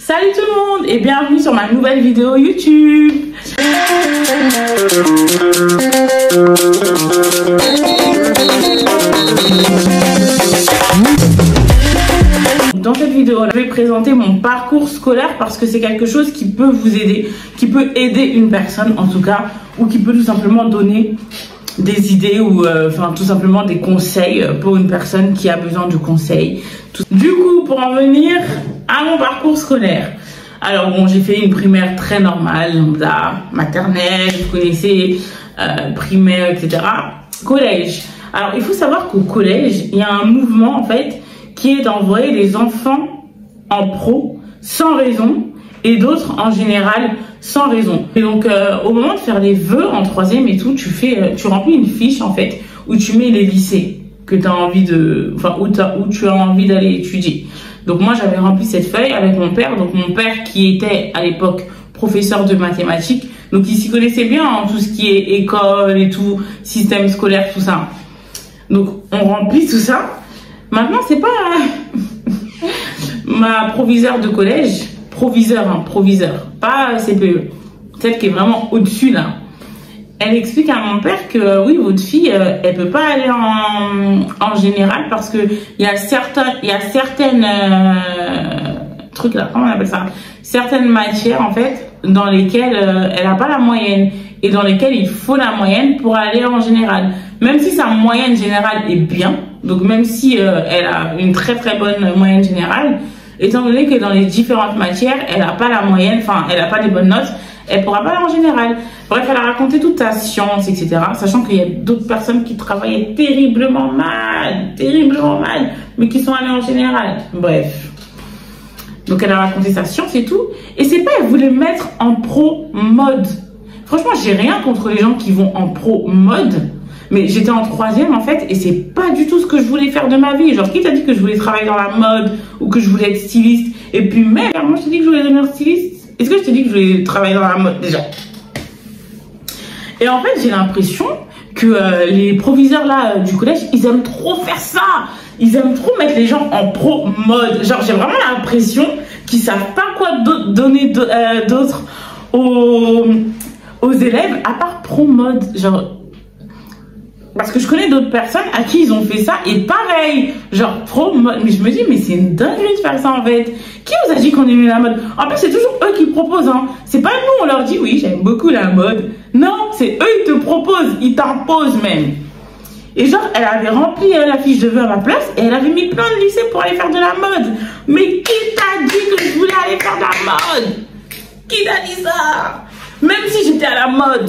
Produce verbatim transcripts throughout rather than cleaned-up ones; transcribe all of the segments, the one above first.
Salut tout le monde et bienvenue sur ma nouvelle vidéo YouTube. Dans cette vidéo, je vais présenter mon parcours scolaire parce que c'est quelque chose qui peut vous aider, qui peut aider une personne en tout cas, ou qui peut tout simplement donner des idées ou euh, enfin tout simplement des conseils pour une personne qui a besoin de conseils. Tout... Du coup, pour en venir à mon parcours scolaire, alors bon, j'ai fait une primaire très normale, lambda, maternelle, vous connaissez, euh, primaire, et cetera. Collège. Alors il faut savoir qu'au collège, il y a un mouvement en fait qui est d'envoyer les enfants en pro sans raison et d'autres en général sans raison. Et donc euh, au moment de faire les vœux en troisième et tout, tu fais, euh, tu remplis une fiche en fait où tu mets les lycées que tu as envie de, enfin où, où tu as envie d'aller étudier. Donc moi j'avais rempli cette feuille avec mon père, donc mon père qui était à l'époque professeur de mathématiques, donc il s'y connaissait bien en tout ce qui est école et tout, système scolaire, tout ça. Donc on remplit tout ça. Maintenant c'est pas ma proviseure de collège, proviseur, hein, proviseur, pas C P E, celle qui est vraiment au-dessus là. Elle explique à mon père que oui, votre fille, euh, elle peut pas aller en, en général parce que il y a certains, il y a certaines euh, trucs là, comment on appelle ça, certaines matières en fait dans lesquelles euh, elle a pas la moyenne et dans lesquelles il faut la moyenne pour aller en général. Même si sa moyenne générale est bien, donc même si euh, elle a une très très bonne moyenne générale, étant donné que dans les différentes matières, elle a pas la moyenne, enfin elle a pas des bonnes notes, elle pourra pas aller en général. Bref, elle a raconté toute sa science, et cetera. Sachant qu'il y a d'autres personnes qui travaillaient terriblement mal, terriblement mal, mais qui sont allées en général. Bref. Donc elle a raconté sa science et tout. Et c'est pas, elle voulait mettre en pro mode. Franchement, j'ai rien contre les gens qui vont en pro mode. Mais j'étais en troisième en fait, et c'est pas du tout ce que je voulais faire de ma vie. Genre, qui t'a dit que je voulais travailler dans la mode ou que je voulais être styliste? Et puis même, moi je t'ai dit que je voulais devenir styliste. Est-ce que je t'ai dit que je voulais travailler dans la mode déjà? Et en fait, j'ai l'impression que euh, les proviseurs là euh, du collège, ils aiment trop faire ça. Ils aiment trop mettre les gens en pro mode. Genre, j'ai vraiment l'impression qu'ils savent pas quoi do donner d'autre euh, aux, aux élèves à part pro mode. Genre, parce que je connais d'autres personnes à qui ils ont fait ça et pareil, genre pro mode. Mais je me dis, mais c'est une dinguerie de faire ça en fait. Qui vous a dit qu'on aimait la mode? En plus, c'est toujours eux qui proposent, hein. C'est pas nous, on leur dit, oui, j'aime beaucoup la mode. Non, c'est eux, ils te proposent, ils t'imposent même. Et genre, elle avait rempli euh, la fiche de vœux à ma place et elle avait mis plein de lycées pour aller faire de la mode. Mais qui t'a dit que je voulais aller faire de la mode? Qui t'a dit ça? Même si j'étais à la mode.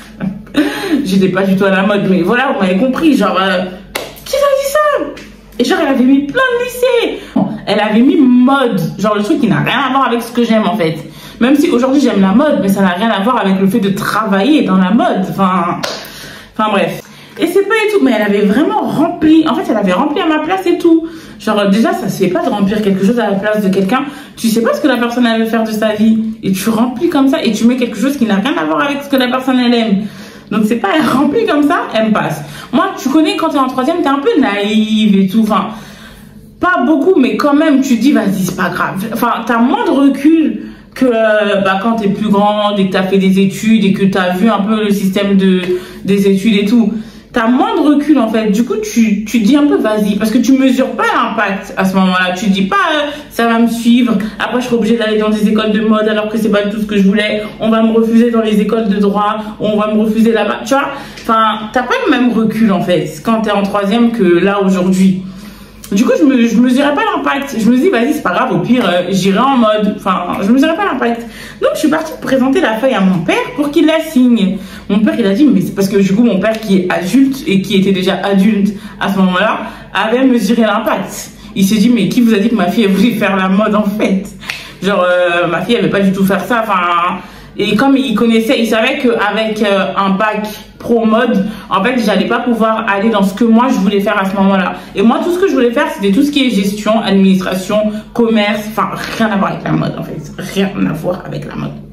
J'étais pas du tout à la mode, mais voilà, vous m'avez compris. Genre, euh, qui t'a dit ça? Et genre, elle avait mis plein de lycées. Elle avait mis mode, genre le truc qui n'a rien à voir avec ce que j'aime en fait. Même si aujourd'hui j'aime la mode, mais ça n'a rien à voir avec le fait de travailler dans la mode. Enfin, enfin bref. Et c'est pas et tout, mais elle avait vraiment rempli. En fait, elle avait rempli à ma place et tout. Genre déjà, ça se fait pas de remplir quelque chose à la place de quelqu'un. Tu sais pas ce que la personne elle veut faire de sa vie et tu remplis comme ça et tu mets quelque chose qui n'a rien à voir avec ce que la personne elle aime. Donc c'est pas elle remplit comme ça, elle me passe. Moi, tu connais quand t'es en troisième, t'es un peu naïve et tout. Enfin, pas beaucoup, mais quand même, tu dis vas-y, c'est pas grave. Enfin, t'as moins de recul que euh, bah, quand t'es plus grande et que t'as fait des études et que t'as vu un peu le système de des études et tout. T'as moins de recul en fait. Du coup, tu tu dis un peu vas-y parce que tu mesures pas l'impact à ce moment-là. Tu dis pas euh, ça va me suivre. Après, je serai obligée d'aller dans des écoles de mode alors que c'est pas tout ce que je voulais. On va me refuser dans les écoles de droit. On va me refuser là-bas. Tu vois. Enfin, t'as pas le même recul en fait quand t'es en troisième que là aujourd'hui. Du coup, je me, je mesurais pas l'impact. Je me dis, vas-y, c'est pas grave, au pire, euh, j'irai en mode. Enfin, je mesurais pas l'impact. Donc, je suis partie présenter la feuille à mon père pour qu'il la signe. Mon père, il a dit, mais c'est parce que du coup, mon père qui est adulte et qui était déjà adulte à ce moment-là, avait mesuré l'impact. Il s'est dit, mais qui vous a dit que ma fille, elle voulait faire la mode en fait? Genre, euh, ma fille, elle veut pas du tout faire ça. Enfin, et comme il connaissait, il savait qu'avec euh, un bac pro mode, en fait, j'allais pas pouvoir aller dans ce que moi je voulais faire à ce moment-là. Et moi, tout ce que je voulais faire, c'était tout ce qui est gestion, administration, commerce, enfin, rien à voir avec la mode, en fait. Rien à voir avec la mode.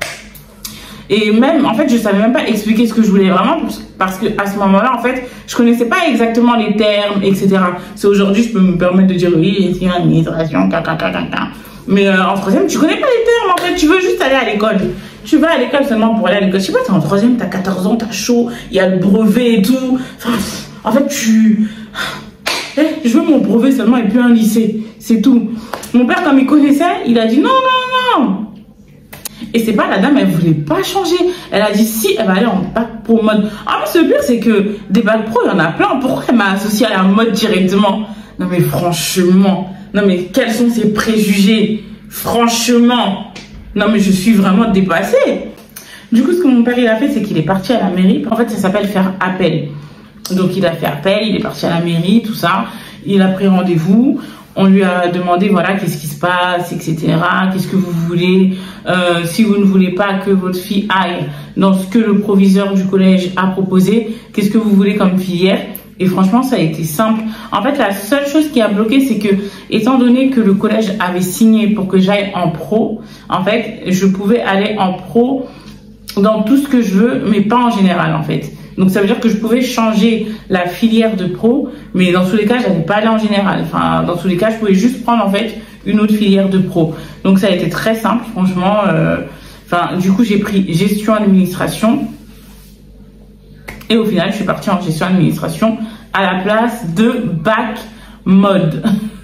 Et même, en fait, je savais même pas expliquer ce que je voulais vraiment parce que à ce moment-là, en fait, je connaissais pas exactement les termes, et cetera. C'est aujourd'hui, je peux me permettre de dire oui, gestion, administration, caca, caca, caca. Mais euh, en troisième, tu connais pas les termes, en fait. Tu veux juste aller à l'école. Tu vas à l'école seulement pour aller à l'école. Je sais pas, t'es en troisième, t'as quatorze ans, t'as chaud, il y a le brevet et tout. Enfin, en fait, tu... Eh, je veux mon brevet seulement et puis un lycée. C'est tout. Mon père, comme il connaissait, il a dit non, non, non. Et c'est pas la dame, elle voulait pas changer. Elle a dit si, elle va aller en bac pro mode. Ah, mais le pire, c'est que des bacs pro, il y en a plein. Pourquoi elle m'a associé à la mode directement? Non, mais franchement. Non, mais quels sont ces préjugés? Franchement. Non, mais je suis vraiment dépassée. Du coup, ce que mon père, il a fait, c'est qu'il est parti à la mairie. En fait, ça s'appelle faire appel. Donc, il a fait appel, il est parti à la mairie, tout ça. Il a pris rendez-vous. On lui a demandé, voilà, qu'est-ce qui se passe, et cetera. Qu'est-ce que vous voulez? euh, Si vous ne voulez pas que votre fille aille dans ce que le proviseur du collège a proposé, qu'est-ce que vous voulez comme filière? Et franchement, ça a été simple. En fait, la seule chose qui a bloqué, c'est que, étant donné que le collège avait signé pour que j'aille en pro, en fait, je pouvais aller en pro dans tout ce que je veux, mais pas en général, en fait. Donc, ça veut dire que je pouvais changer la filière de pro, mais dans tous les cas, je n'allais pas aller en général. Enfin, dans tous les cas, je pouvais juste prendre, en fait, une autre filière de pro. Donc, ça a été très simple, franchement. Euh, enfin, du coup, j'ai pris gestion administration. Et au final, je suis partie en gestion administration à la place de bac mode.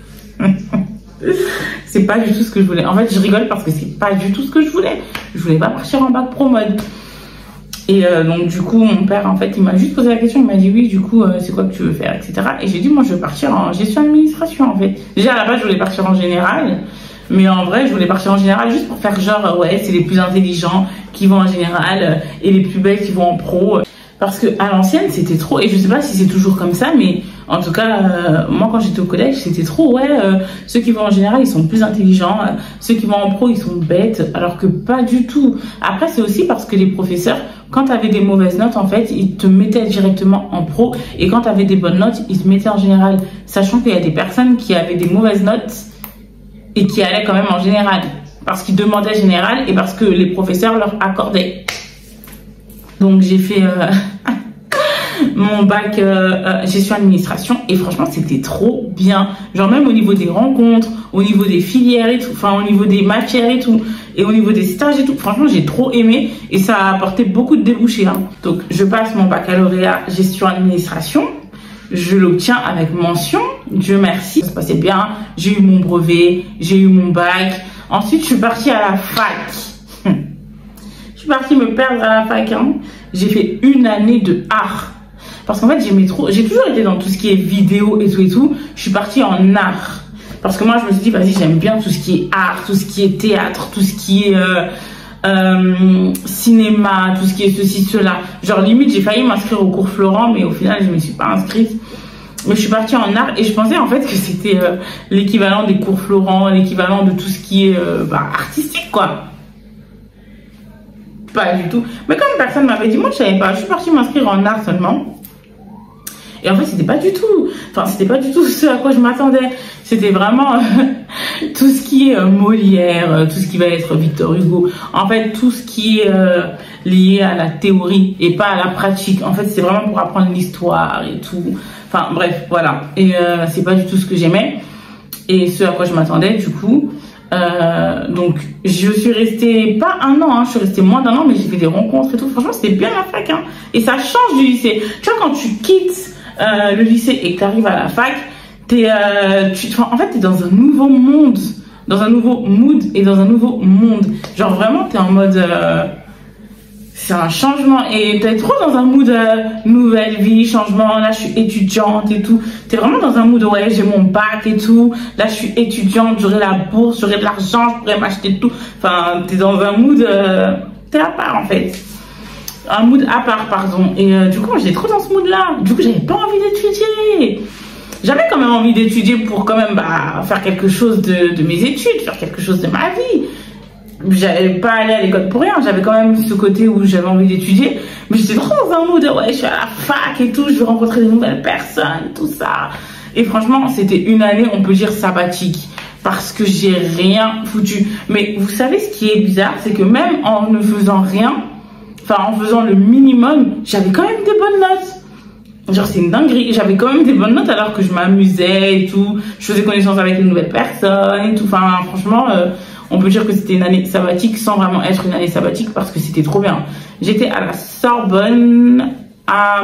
C'est pas du tout ce que je voulais. En fait, je rigole parce que c'est pas du tout ce que je voulais. Je voulais pas partir en bac pro mode. Et euh, donc, du coup, mon père, en fait, il m'a juste posé la question. Il m'a dit, oui, du coup, euh, c'est quoi que tu veux faire, et cetera. Et j'ai dit, moi, je veux partir en gestion administration, en fait. Déjà, à la base, je voulais partir en général. Mais en vrai, je voulais partir en général juste pour faire genre, euh, ouais, c'est les plus intelligents qui vont en général euh, et les plus belles qui vont en pro. Parce que à l'ancienne, c'était trop, et je sais pas si c'est toujours comme ça, mais en tout cas, euh, moi quand j'étais au collège, c'était trop, ouais, euh, ceux qui vont en général, ils sont plus intelligents, euh, ceux qui vont en pro, ils sont bêtes, alors que pas du tout. Après, c'est aussi parce que les professeurs, quand tu avais des mauvaises notes, en fait, ils te mettaient directement en pro, et quand tu avais des bonnes notes, ils te mettaient en général, sachant qu'il y a des personnes qui avaient des mauvaises notes et qui allaient quand même en général, parce qu'ils demandaient général et parce que les professeurs leur accordaient. Donc j'ai fait euh, mon bac euh, euh, gestion administration et franchement c'était trop bien. Genre même au niveau des rencontres, au niveau des filières et tout, enfin au niveau des matières et tout, et au niveau des stages et tout, franchement j'ai trop aimé et ça a apporté beaucoup de débouchés. Hein. Donc je passe mon baccalauréat gestion administration, je l'obtiens avec mention, Dieu merci, ça se passait bien, j'ai eu mon brevet, j'ai eu mon bac. Ensuite je suis partie à la fac. Je suis partie me perdre à la fac. Hein. J'ai fait une année de art. Parce qu'en fait, j'aimais trop. J'ai toujours été dans tout ce qui est vidéo et tout et tout. Je suis partie en art. Parce que moi, je me suis dit, vas-y, j'aime bien tout ce qui est art, tout ce qui est théâtre, tout ce qui est euh, euh, cinéma, tout ce qui est ceci, cela. Genre, limite, j'ai failli m'inscrire au cours Florent, mais au final, je ne me suis pas inscrite. Mais je suis partie en art et je pensais en fait que c'était euh, l'équivalent des cours Florent, l'équivalent de tout ce qui est euh, bah, artistique, quoi. Pas du tout. Mais comme personne m'avait dit, moi je savais pas. Je suis partie m'inscrire en art seulement. Et en fait, c'était pas du tout. Enfin, c'était pas du tout ce à quoi je m'attendais. C'était vraiment euh, tout ce qui est euh, Molière, euh, tout ce qui va être Victor Hugo. En fait, tout ce qui est euh, lié à la théorie et pas à la pratique. En fait, c'est vraiment pour apprendre l'histoire et tout. Enfin, bref, voilà. Et euh, c'est pas du tout ce que j'aimais. Et ce à quoi je m'attendais, du coup. Euh, donc je suis restée pas un an, hein, je suis restée moins d'un an, mais j'ai fait des rencontres et tout. Franchement, c'était bien la fac, hein. Et ça change du lycée. Tu vois, quand tu quittes euh, le lycée et que tu arrives à la fac, t'es, euh, tu, en fait, t'es dans un nouveau monde, dans un nouveau mood et dans un nouveau monde. Genre vraiment, t'es en mode, euh, c'est un changement et t'es trop dans un mood euh, nouvelle vie, changement. Là, je suis étudiante et tout. T'es vraiment dans un mood, ouais, j'ai mon bac et tout. Là, je suis étudiante, j'aurai la bourse, j'aurai de l'argent, je pourrais m'acheter tout. Enfin, t'es dans un mood, euh, t'es à part en fait. Un mood à part, pardon. Et euh, du coup, j'étais trop dans ce mood-là. Du coup, j'avais pas envie d'étudier. J'avais quand même envie d'étudier pour quand même bah, faire quelque chose de, de mes études, faire quelque chose de ma vie. J'avais pas allé à l'école pour rien, j'avais quand même ce côté où j'avais envie d'étudier, mais j'étais trop dans un mood de ouais, je suis à la fac et tout, je veux rencontrer de nouvelles personnes, tout ça. Et franchement, c'était une année, on peut dire sabbatique, parce que j'ai rien foutu. Mais vous savez ce qui est bizarre, c'est que même en ne faisant rien, enfin en faisant le minimum, j'avais quand même des bonnes notes. Genre, c'est une dinguerie. J'avais quand même des bonnes notes alors que je m'amusais et tout. Je faisais connaissance avec de nouvelles personnes et tout. Enfin, franchement, euh, on peut dire que c'était une année sabbatique sans vraiment être une année sabbatique parce que c'était trop bien. J'étais à la Sorbonne, à,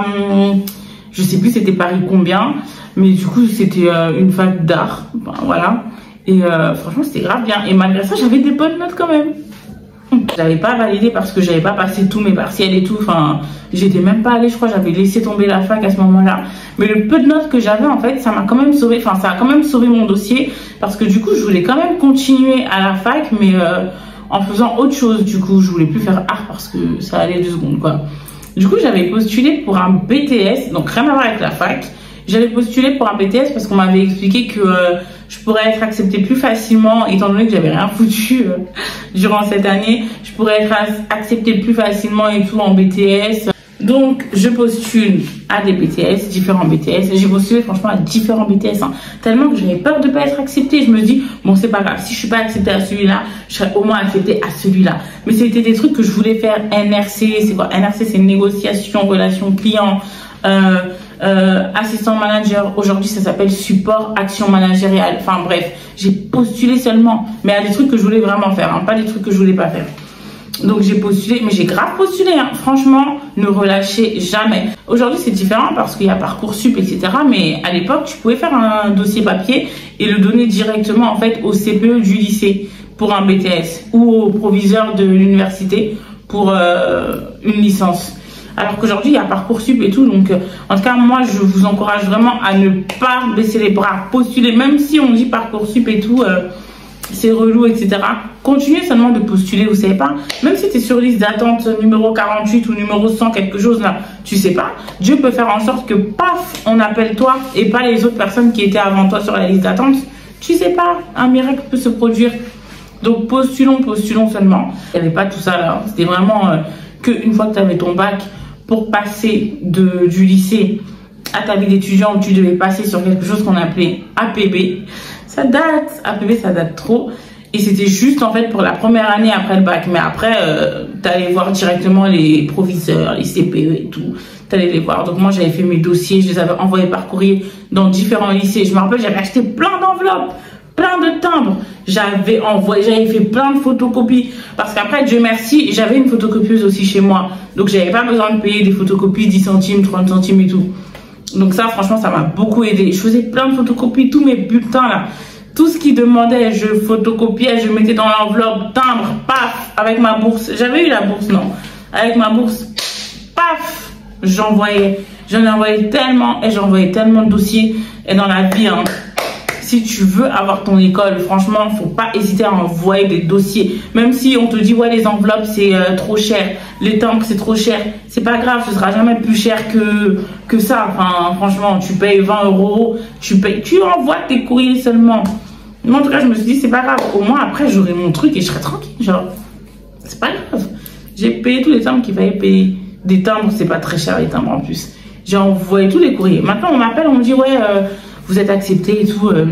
je sais plus c'était Paris combien, mais du coup, c'était euh, une fac d'art. Enfin, voilà. Et euh, franchement, c'était grave bien. Et malgré ça, j'avais des bonnes notes quand même. J'avais pas validé parce que j'avais pas passé tous mes partiels et tout. Enfin, j'étais même pas allée, je crois, j'avais laissé tomber la fac à ce moment-là. Mais le peu de notes que j'avais, en fait, ça m'a quand même sauvé. Enfin, ça a quand même sauvé mon dossier parce que du coup, je voulais quand même continuer à la fac, mais euh, en faisant autre chose. Du coup, je voulais plus faire art parce que ça allait deux secondes, quoi. Du coup, j'avais postulé pour un B T S, donc rien à voir avec la fac. J'avais postulé pour un B T S parce qu'on m'avait expliqué que euh, je pourrais être acceptée plus facilement, étant donné que j'avais rien foutu euh, durant cette année. Je pourrais être acceptée plus facilement et tout en B T S. Donc, je postule à des B T S, différents B T S. J'ai postulé franchement à différents B T S, hein, tellement que j'avais peur de ne pas être acceptée. Je me dis, bon, c'est pas grave, si je suis pas acceptée à celui-là, je serai au moins acceptée à celui-là. Mais c'était des trucs que je voulais faire. N R C, c'est quoi? N R C, c'est négociation, relation client. Euh, euh, assistant manager, aujourd'hui ça s'appelle support action managériale. Enfin bref, j'ai postulé seulement, mais à des trucs que je voulais vraiment faire, hein, pas des trucs que je voulais pas faire. Donc j'ai postulé, mais j'ai grave postulé, hein. Franchement, ne relâchez jamais. Aujourd'hui c'est différent parce qu'il y a Parcoursup, et cetera. Mais à l'époque, tu pouvais faire un dossier papier et le donner directement en fait au C P E du lycée pour un B T S ou au proviseur de l'université pour euh, une licence. Alors qu'aujourd'hui, il y a Parcoursup et tout. Donc, euh, en tout cas, moi, je vous encourage vraiment à ne pas baisser les bras. Postuler, même si on dit Parcoursup et tout, euh, c'est relou, et cetera. Continuez seulement de postuler, vous savez pas. Même si tu es sur liste d'attente numéro quarante-huit ou numéro cent, quelque chose là, tu sais pas. Dieu peut faire en sorte que, paf, on appelle toi et pas les autres personnes qui étaient avant toi sur la liste d'attente. Tu sais pas, un miracle peut se produire. Donc, postulons, postulons seulement. Il n'y avait pas tout ça là. C'était vraiment euh, qu'une fois que tu avais ton bac, pour passer de, du lycée à ta vie d'étudiant où tu devais passer sur quelque chose qu'on appelait A P B. Ça date, A P B ça date trop. Et c'était juste en fait pour la première année après le bac. Mais après, euh, tu allais voir directement les proviseurs, les C P E et tout. Tu allais les voir. Donc moi j'avais fait mes dossiers, je les avais envoyés par courrier dans différents lycées. Je me rappelle, j'avais acheté plein d'enveloppes, plein de timbres. J'avais envoyé, j'avais fait plein de photocopies. Parce qu'après, Dieu merci, j'avais une photocopieuse aussi chez moi. Donc, j'avais pas besoin de payer des photocopies dix centimes, trente centimes et tout. Donc ça, franchement, ça m'a beaucoup aidé. Je faisais plein de photocopies, tous mes bulletins là. Tout ce qui demandait, je photocopiais, je mettais dans l'enveloppe, timbre, paf, avec ma bourse. J'avais eu la bourse, non. Avec ma bourse, paf, j'envoyais. J'en ai envoyé tellement et j'envoyais tellement de dossiers. Et dans la vie, hein, si tu veux avoir ton école, franchement, faut pas hésiter à envoyer des dossiers. Même si on te dit, ouais, les enveloppes, c'est euh, trop cher, les timbres, c'est trop cher. C'est pas grave, ce sera jamais plus cher que, que ça. Enfin, franchement, tu payes vingt euros, tu payes, tu envoies tes courriers seulement. Moi, en tout cas, je me suis dit, c'est pas grave. Au moins, après, j'aurai mon truc et je serai tranquille. Genre, c'est pas grave. J'ai payé tous les timbres qu'il fallait payer. Des timbres, c'est pas très cher, les timbres en plus. J'ai envoyé tous les courriers. Maintenant, on m'appelle, on me dit, ouais, euh, vous êtes accepté et tout. Euh,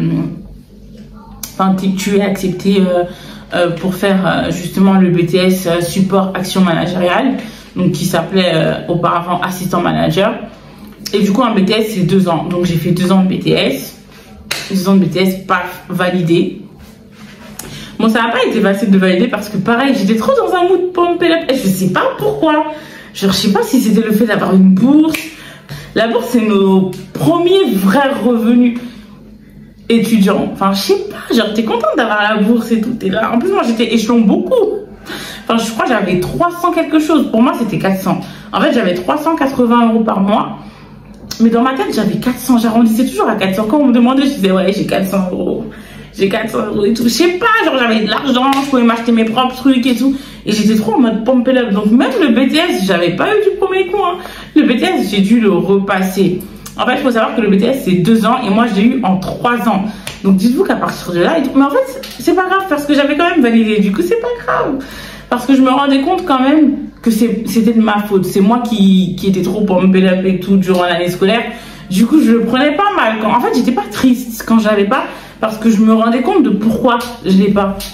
enfin, tu es accepté euh, euh, pour faire euh, justement le B T S euh, support action managériale, donc qui s'appelait euh, auparavant assistant manager. Et du coup, un B T S, c'est deux ans. Donc, j'ai fait deux ans de B T S. Deux ans de B T S, paf, validé. Bon, ça n'a pas été facile de valider parce que pareil, j'étais trop dans un mood pump it up. Et je sais pas pourquoi. Genre, je sais pas si c'était le fait d'avoir une bourse. La bourse, c'est nos premiers vrais revenus étudiants. Enfin, je sais pas, genre, t'es contente d'avoir la bourse et tout. T'es là. En plus, moi, j'étais échelon beaucoup. Enfin, je crois que j'avais trois cents quelque chose. Pour moi, c'était quatre cents. En fait, j'avais trois cent quatre-vingts euros par mois. Mais dans ma tête, j'avais quatre cents. J'arrondissais toujours à quatre cents. Quand on me demandait, je disais, ouais, j'ai quatre cents euros. J'ai quatre cents euros et tout. Je sais pas, genre, j'avais de l'argent, je pouvais m'acheter mes propres trucs et tout. Et j'étais trop en mode pump it up. Donc, même le B T S, j'avais pas eu du premier coup, hein. Le B T S, j'ai dû le repasser. En fait, il faut savoir que le B T S, c'est deux ans et moi, je l'ai eu en trois ans. Donc, dites-vous qu'à partir de là, et tout, mais en fait, c'est pas grave parce que j'avais quand même validé. Du coup, c'est pas grave. Parce que je me rendais compte quand même que c'était de ma faute. C'est moi qui, qui était trop pump it up et tout durant l'année scolaire. Du coup, je le prenais pas mal. Quand... En fait, j'étais pas triste quand je l'avais pas parce que je me rendais compte de pourquoi je l'ai pas.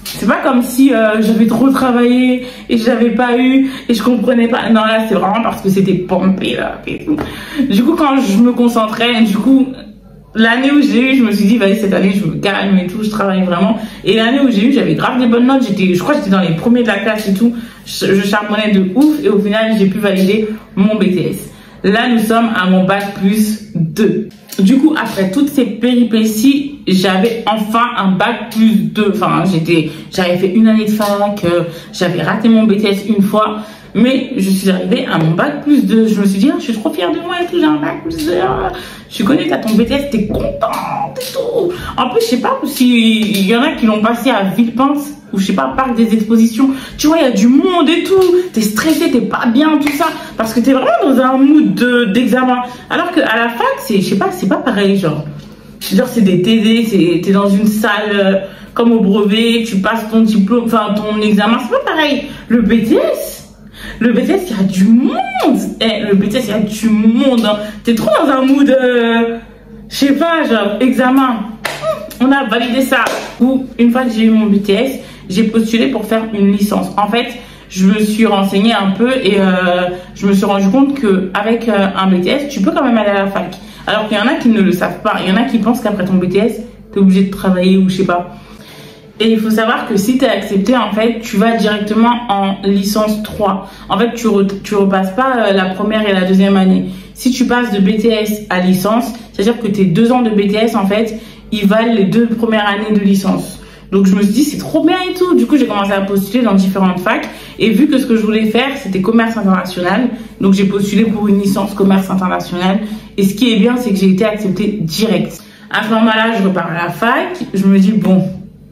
C'est pas comme si euh, j'avais trop travaillé et je l'avais pas eu et je comprenais pas. Non, là, c'est vraiment parce que c'était pompé, là. Et tout. Du coup, quand je me concentrais, du coup, l'année où j'ai eu, je me suis dit, vas-y, cette année, je me calme et tout, je travaille vraiment. Et l'année où j'ai eu, j'avais grave des bonnes notes. J'étais, je crois que j'étais dans les premiers de la classe et tout. Je, je charbonnais de ouf et au final, j'ai pu valider mon B T S. Là, nous sommes à mon bac plus deux. Du coup, après toutes ces péripéties, j'avais enfin un bac plus deux. Enfin, j'étais, j'avais fait une année de fac, euh, j'avais raté mon B T S une fois, mais je suis arrivée à mon bac plus deux. Je me suis dit, ah, je suis trop fière de moi et tout, j'ai un bac plus deux. Je connais, t'as ton B T S, t'es contente et tout. En plus, je sais pas s'il y en a qui l'ont passé à Villepinte ou je sais pas, parc des expositions. Tu vois, il y a du monde et tout. T'es stressé, t'es pas bien, tout ça. Parce que t'es vraiment dans un mood d'examen. De, Alors qu'à la fac, c'est, je sais pas, c'est pas pareil, genre. Genre, c'est des T D, t'es dans une salle euh, comme au brevet, tu passes ton diplôme, enfin, ton examen, c'est pas pareil. Le B T S, le B T S, il y a du monde. Eh, le B T S, il y a du monde. Hein. T'es trop dans un mood, euh, je sais pas, genre, examen. On a validé ça. Ou, une fois que j'ai eu mon B T S, j'ai postulé pour faire une licence. En fait, je me suis renseignée un peu et euh, je me suis rendu compte qu'avec euh, un B T S, tu peux quand même aller à la fac. Alors qu'il y en a qui ne le savent pas. Il y en a qui pensent qu'après ton B T S, tu es obligé de travailler ou je sais pas. Et il faut savoir que si tu es accepté, en fait, tu vas directement en licence trois. En fait, tu ne tu repasses pas euh, la première et la deuxième année. Si tu passes de B T S à licence, c'est-à-dire que tes deux ans de B T S, en fait, ils valent les deux premières années de licence. Donc je me suis dit c'est trop bien et tout. Du coup j'ai commencé à postuler dans différentes facs et vu que ce que je voulais faire c'était commerce international, donc j'ai postulé pour une licence commerce international. Et ce qui est bien c'est que j'ai été acceptée direct. À ce moment-là je repars à la fac, je me dis bon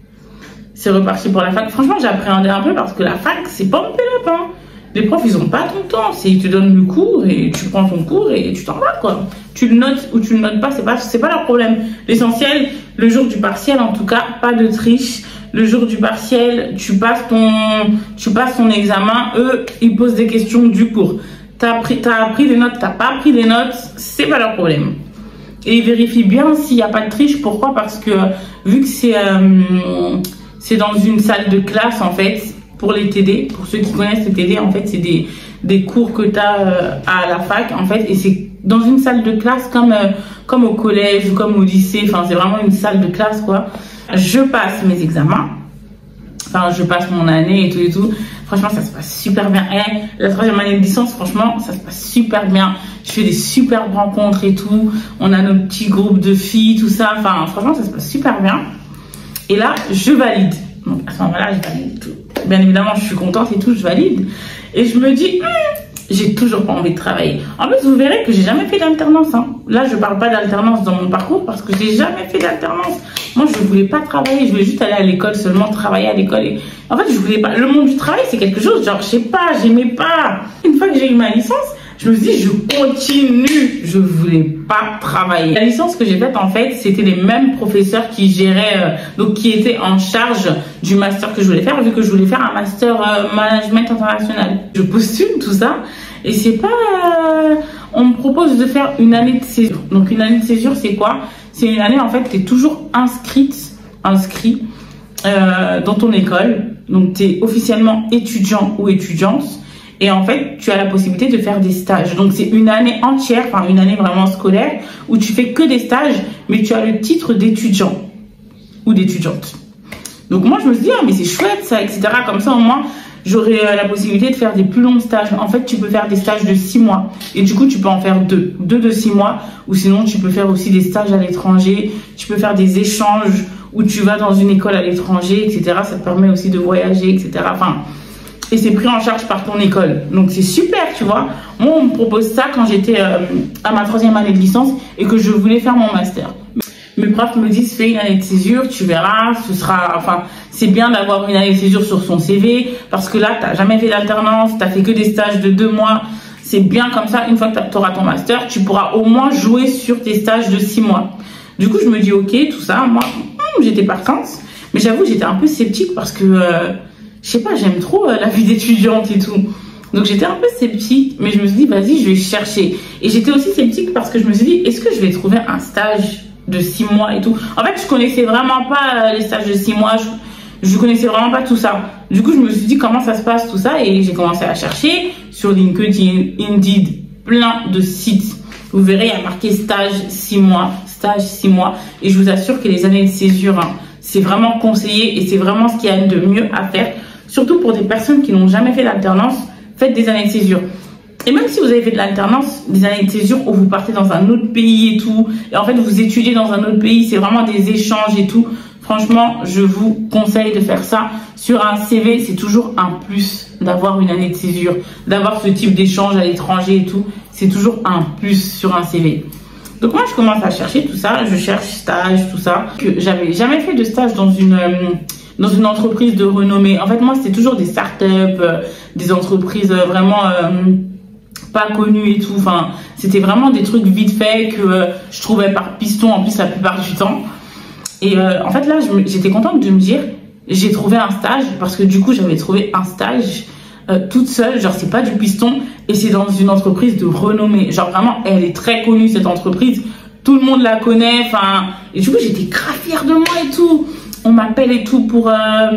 c'est reparti pour la fac. Franchement j'appréhendais un peu parce que la fac c'est pas mon pélope, hein. Les profs ils ont pas ton temps, c'est ils te donnent le cours et tu prends ton cours et tu t'en vas quoi. Tu le notes ou tu le notes pas, c'est pas c'est pas leur problème. L'essentiel, le jour du partiel en tout cas, pas de triche. Le jour du partiel, tu passes ton tu passes ton examen, eux ils posent des questions du cours. T'as pris t'as appris les notes, t'as pas appris les notes, c'est pas leur problème. Et ils vérifient bien s'il y a pas de triche. Pourquoi? Parce que vu que c'est euh, c'est dans une salle de classe en fait. Pour les T D, pour ceux qui connaissent les T D, en fait, c'est des, des cours que tu as euh, à la fac, en fait, et c'est dans une salle de classe comme, euh, comme au collège ou comme au lycée, enfin, c'est vraiment une salle de classe, quoi. Je passe mes examens, enfin, je passe mon année et tout et tout. Franchement, ça se passe super bien. Et la troisième année de licence, franchement, ça se passe super bien. Je fais des superbes rencontres et tout. On a nos petits groupes de filles, tout ça. Enfin, franchement, ça se passe super bien. Et là, je valide. Donc, à ce moment-là, je valide tout. Bien évidemment, je suis contente et tout, je valide. Et je me dis, hm, j'ai toujours pas envie de travailler. En plus, vous verrez que j'ai jamais fait d'alternance. Hein. Là, je parle pas d'alternance dans mon parcours parce que j'ai jamais fait d'alternance. Moi, je voulais pas travailler. Je voulais juste aller à l'école seulement, travailler à l'école. Et... En fait, je voulais pas. Le monde du travail, c'est quelque chose, genre, je sais pas, j'aimais pas. Une fois que j'ai eu ma licence, je me suis dit, je continue. Je voulais pas travailler. La licence que j'ai faite, en fait, c'était les mêmes professeurs qui géraient, euh, donc qui étaient en charge du master que je voulais faire, vu que je voulais faire un master euh, management international. Je postule tout ça, et c'est pas... Euh, on me propose de faire une année de césure. Donc, une année de césure, c'est quoi? C'est une année, en fait, tu es toujours inscrite, inscrit euh, dans ton école. Donc, tu es officiellement étudiant ou étudiante. Et en fait, tu as la possibilité de faire des stages. Donc, c'est une année entière, enfin une année vraiment scolaire, où tu fais que des stages, mais tu as le titre d'étudiant ou d'étudiante. Donc, moi, je me suis dit, ah, mais c'est chouette ça, et cetera. Comme ça, au moins, j'aurai la possibilité de faire des plus longs stages. En fait, tu peux faire des stages de six mois. Et du coup, tu peux en faire deux. Deux de six mois. Ou sinon, tu peux faire aussi des stages à l'étranger. Tu peux faire des échanges où tu vas dans une école à l'étranger, et cetera. Ça te permet aussi de voyager, et cetera. Enfin... Et c'est pris en charge par ton école. Donc c'est super, tu vois. Moi, on me propose ça quand j'étais euh, à ma troisième année de licence et que je voulais faire mon master. Mes profs me disent, fais une année de césure, tu verras, ce sera... Enfin, c'est bien d'avoir une année de césure sur son C V parce que là, tu n'as jamais fait d'alternance, tu n'as fait que des stages de deux mois. C'est bien comme ça, une fois que tu auras ton master, tu pourras au moins jouer sur tes stages de six mois. Du coup, je me dis, ok, tout ça, moi, hum, j'étais partante. Mais j'avoue, j'étais un peu sceptique parce que... Euh, je sais pas, j'aime trop euh, la vie d'étudiante et tout. Donc j'étais un peu sceptique, mais je me suis dit, vas-y, je vais chercher. Et j'étais aussi sceptique parce que je me suis dit, est-ce que je vais trouver un stage de six mois et tout? En fait, je connaissais vraiment pas euh, les stages de six mois. Je, Je connaissais vraiment pas tout ça. Du coup, je me suis dit comment ça se passe tout ça et j'ai commencé à chercher sur LinkedIn, Indeed, plein de sites. Vous verrez, il y a marqué stage six mois, stage six mois. Et je vous assure que les années de césure, hein, c'est vraiment conseillé et c'est vraiment ce qu'il y a de mieux à faire. Surtout pour des personnes qui n'ont jamais fait d'alternance, faites des années de césure. Et même si vous avez fait de l'alternance, des années de césure où vous partez dans un autre pays et tout, et en fait vous étudiez dans un autre pays, c'est vraiment des échanges et tout. Franchement, je vous conseille de faire ça. Sur un C V, c'est toujours un plus d'avoir une année de césure, d'avoir ce type d'échange à l'étranger et tout. C'est toujours un plus sur un C V. Donc moi, je commence à chercher tout ça. Je cherche stage, tout ça. Que j'avais jamais fait de stage dans une euh, dans une entreprise de renommée. En fait, moi, c'était toujours des startups, euh, des entreprises euh, vraiment euh, pas connues et tout. Enfin, c'était vraiment des trucs vite faits que euh, je trouvais par piston en plus la plupart du temps. Et euh, en fait, là, j'étais contente de me dire, j'ai trouvé un stage parce que du coup, j'avais trouvé un stage euh, toute seule. Genre, c'est pas du piston et c'est dans une entreprise de renommée. Genre, vraiment, elle est très connue, cette entreprise. Tout le monde la connaît. Enfin, et du coup, j'étais grave fière de moi et tout. On m'appelle et tout pour, euh,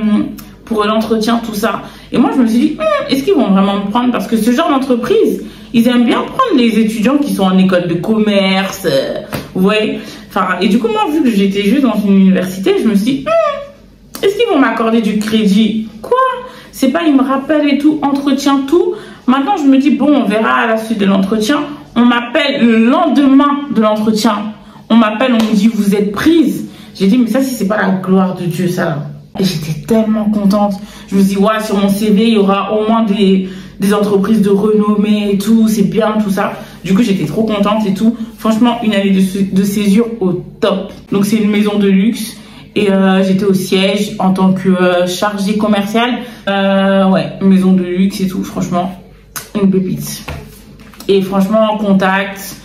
pour l'entretien, tout ça. Et moi, je me suis dit, hm, est-ce qu'ils vont vraiment me prendre? Parce que ce genre d'entreprise, ils aiment bien prendre les étudiants qui sont en école de commerce. Euh, vous voyez? Enfin, et du coup, moi, vu que j'étais juste dans une université, je me suis dit, hm, est-ce qu'ils vont m'accorder du crédit? Quoi? C'est pas, ils me rappellent et tout, entretien, tout. Maintenant, je me dis, bon, on verra à la suite de l'entretien. On m'appelle le lendemain de l'entretien. On m'appelle, on me dit, vous êtes prise. J'ai dit, mais ça, si c'est pas la gloire de Dieu, ça. Et j'étais tellement contente. Je me dis, ouais, sur mon C V, il y aura au moins des, des entreprises de renommée et tout. C'est bien, tout ça. Du coup, j'étais trop contente et tout. Franchement, une année de, de césure au top. Donc, c'est une maison de luxe. Et euh, j'étais au siège en tant que euh, chargée commerciale. Euh, ouais, maison de luxe et tout. Franchement, une pépite. Et franchement, contact,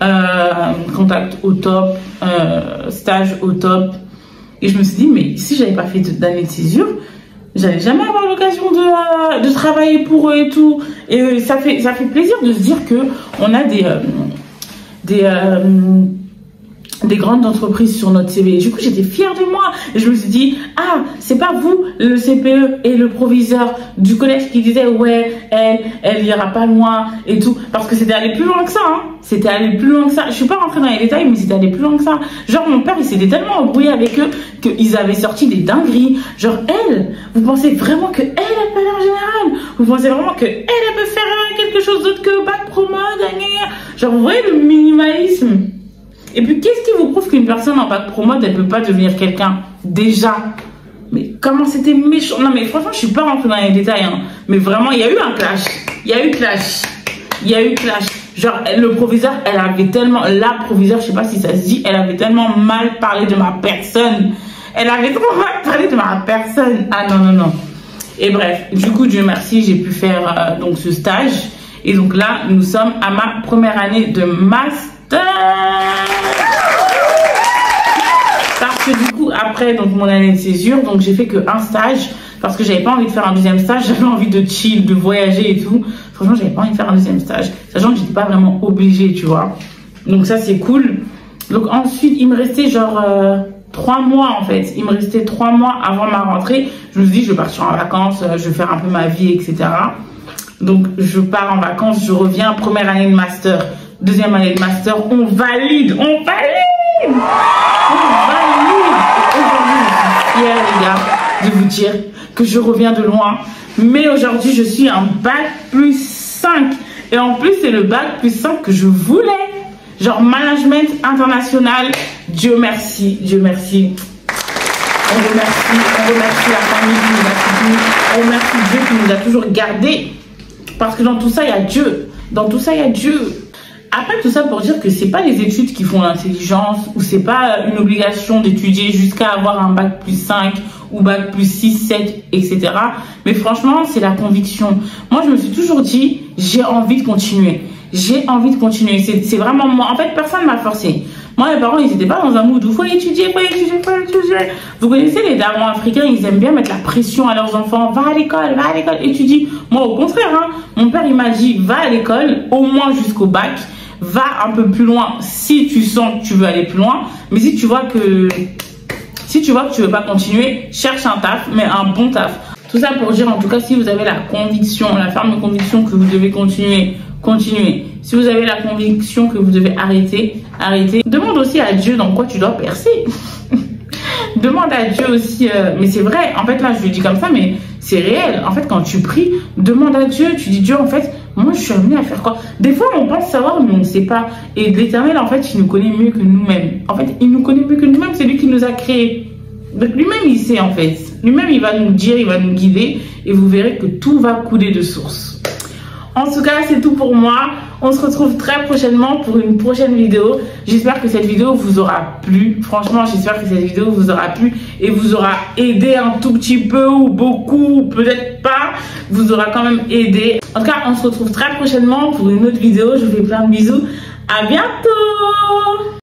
euh, contact au top, euh, stage au top. Et je me suis dit, mais si j'avais pas fait d'année de césure, j'allais jamais avoir l'occasion de, euh, de travailler pour eux et tout. Et euh, ça fait, ça fait plaisir de se dire que on a des, euh, des, euh, des grandes entreprises sur notre C V. Et du coup, j'étais fière de moi. Et je me suis dit, ah, c'est pas vous, le C P E et le proviseur du collège qui disait, ouais, elle, elle ira pas loin et tout. Parce que c'était allé plus loin que ça, hein. C'était allé plus loin que ça. Je suis pas rentrée dans les détails, mais c'était allé plus loin que ça. Genre, mon père, il s'était tellement embrouillé avec eux qu'ils avaient sorti des dingueries. Genre, elle, vous pensez vraiment que elle, elle peut aller en général? Vous pensez vraiment que elle, elle peut faire quelque chose d'autre que bac promo, gagner? Genre, vous voyez le minimalisme? Et puis, qu'est-ce qui vous prouve qu'une personne en bac promo, elle peut pas devenir quelqu'un? Déjà. Mais comment c'était méchant. Non, mais franchement, je suis pas rentrée dans les détails, hein. Mais vraiment, il y a eu un clash. Il y a eu clash. Il y a eu clash. Genre, le proviseur, elle avait tellement... La proviseure, je sais pas si ça se dit, elle avait tellement mal parlé de ma personne. Elle avait trop mal parlé de ma personne. Ah non, non, non. Et bref, du coup, Dieu merci, j'ai pu faire euh, donc ce stage. Et donc là, nous sommes à ma première année de master. Parce que du coup, après donc mon année de césure, donc j'ai fait que un stage. Parce que j'avais pas envie de faire un deuxième stage. J'avais envie de chill, de voyager et tout. Franchement, j'avais pas envie de faire un deuxième stage. Sachant que j'étais pas vraiment obligée, tu vois. Donc ça, c'est cool. Donc ensuite, il me restait genre... Euh, Trois mois en fait, il me restait trois mois avant ma rentrée. Je me suis dit je vais partir en vacances, je vais faire un peu ma vie, et cetera. Donc je pars en vacances, je reviens, première année de master, deuxième année de master, on valide, on valide, on valide. Aujourd'hui je suis fière les gars de vous dire que je reviens de loin, mais aujourd'hui je suis un bac plus cinq et en plus c'est le bac plus cinq que je voulais. Genre management international, Dieu merci, Dieu merci. On remercie, on remercie la famille qui nous a soutenus, on remercie Dieu qui nous a toujours gardés. Parce que dans tout ça, il y a Dieu. Dans tout ça, il y a Dieu. Après, tout ça pour dire que c'est pas les études qui font l'intelligence, ou c'est pas une obligation d'étudier jusqu'à avoir un bac plus cinq, ou bac plus six, sept, et cetera. Mais franchement, c'est la conviction. Moi, je me suis toujours dit, j'ai envie de continuer. J'ai envie de continuer. C'est vraiment moi. En fait, personne m'a forcé. Moi, mes parents, ils n'étaient pas dans un mood où il faut étudier, il faut étudier, il faut étudier. Vous connaissez les darons africains, ils aiment bien mettre la pression à leurs enfants. Va à l'école, va à l'école, étudie. Moi, au contraire, hein, mon père, il m'a dit, va à l'école, au moins jusqu'au bac. Va un peu plus loin si tu sens que tu veux aller plus loin. Mais si tu vois que Si tu vois que tu veux pas continuer, cherche un taf, mais un bon taf. Tout ça pour dire, en tout cas, si vous avez la conviction, la ferme conviction que vous devez continuer, continuez. Si vous avez la conviction que vous devez arrêter, arrêtez. Demande aussi à Dieu dans quoi tu dois percer. Demande à Dieu aussi, euh, mais c'est vrai, en fait là je le dis comme ça, mais c'est réel. En fait quand tu pries, demande à Dieu, tu dis Dieu en fait, moi je suis amenée à faire quoi? Des fois on pense savoir mais on ne sait pas. Et l'Éternel en fait il nous connaît mieux que nous-mêmes. En fait il nous connaît mieux que nous-mêmes, c'est lui qui nous a créés. Donc lui-même il sait en fait. Lui-même il va nous dire, il va nous guider et vous verrez que tout va couler de source. En tout cas, c'est tout pour moi. On se retrouve très prochainement pour une prochaine vidéo. J'espère que cette vidéo vous aura plu. Franchement, j'espère que cette vidéo vous aura plu et vous aura aidé un tout petit peu ou beaucoup, peut-être pas. Vous aura quand même aidé. En tout cas, on se retrouve très prochainement pour une autre vidéo. Je vous fais plein de bisous. À bientôt!